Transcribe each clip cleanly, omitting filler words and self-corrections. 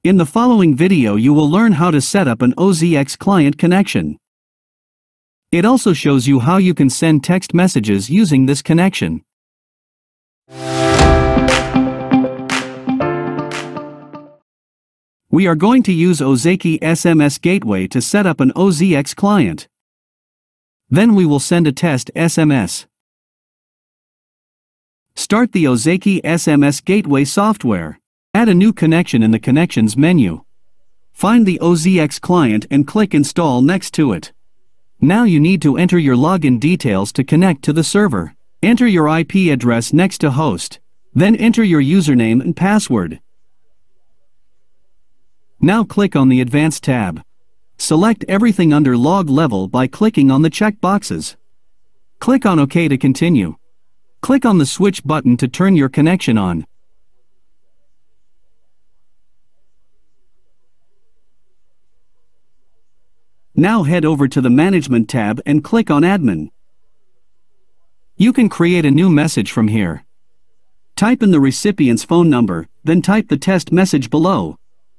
In the following video you will learn how to set up an OZX client connection. It also shows you how you can send text messages using this connection. We are going to use Ozeki SMS Gateway to set up an OZX client. Then we will send a test SMS. Start the Ozeki SMS Gateway software. Add a new connection in the Connections menu. Find the OZX client and click Install next to it. Now you need to enter your login details to connect to the server. Enter your IP address next to host. Then enter your username and password. Now click on the Advanced tab. Select everything under log level by clicking on the check boxes. Click on OK to continue. Click on the switch button to turn your connection on. Now head over to the Management tab and click on Admin. You can create a new message from here. Type in the recipient's phone number, then type the test message below.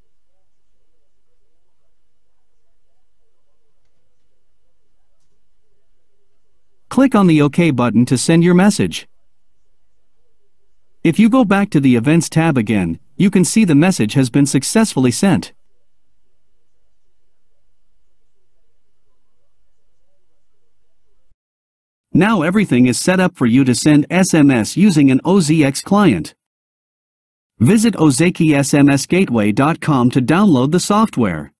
Click on the OK button to send your message. If you go back to the Events tab again, you can see the message has been successfully sent. Now everything is set up for you to send SMS using an OZX client. Visit OzekiSMSGateway.com to download the software.